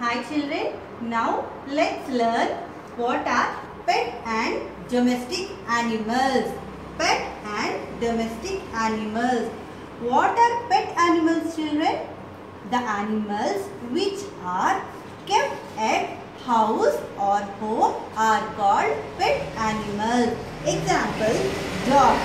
Hi children, now let's learn what are pet and domestic animals. Pet and domestic animals. What are pet animals, children? The animals which are kept at house or home are called pet animals. Example: dog,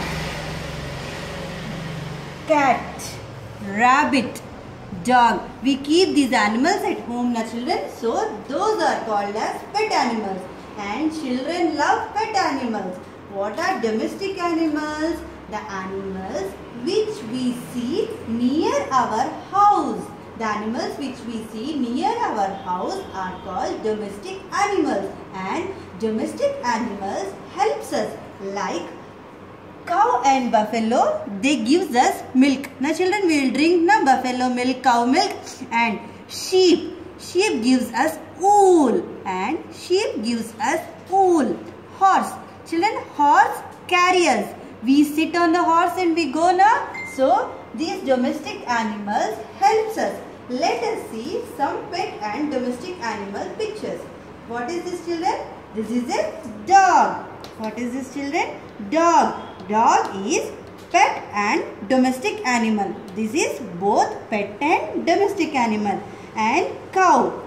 cat, rabbit, dog. We keep these animals at home, na children. So those are called as pet animals. And children love pet animals. What are domestic animals? The animals which we see near our house. The animals which we see near our house are called domestic animals. And domestic animals helps us, like cow and buffalo, they gives us milk. Now children, we will drink na buffalo milk, cow milk. And sheep gives us wool, and sheep gives us wool. Horse, children, horse carry us. We sit on the horse and we go na. So these domestic animals helps us. Let us see some pet and domestic animal pictures. What is this, children? This is a dog. What is this, children? Dog. Dog is pet and domestic animal. This is both pet and domestic animal. And cow.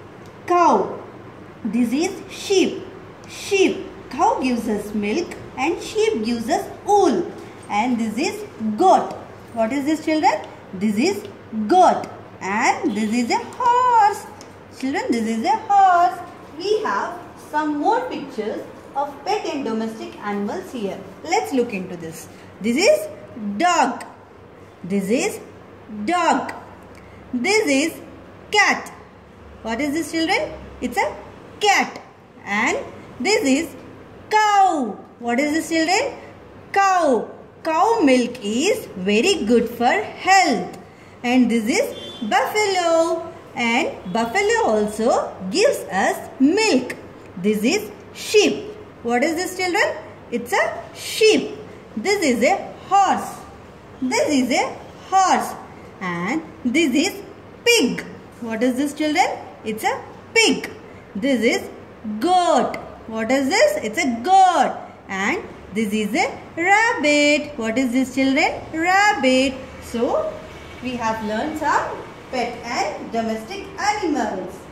Cow. This is sheep. Sheep. Cow gives us milk and sheep gives us wool. And this is goat. What is this, children? This is goat. And this is a horse. Children, this is a horse. We have some more pictures of pet and domestic animals here. Let's look into this. This is dog. This is dog. This is cat. What is this, children? It's a cat. And this is cow. What is this, children? Cow. Cow milk is very good for health. And this is buffalo. And buffalo also gives us milk. This is sheep. What is this, children? It's a sheep. This is a horse. This is a horse. And this is pig. What is this, children? It's a pig. This is goat. What is this? It's a goat. And this is a rabbit. What is this, children? Rabbit. So we have learned some pet and domestic animals.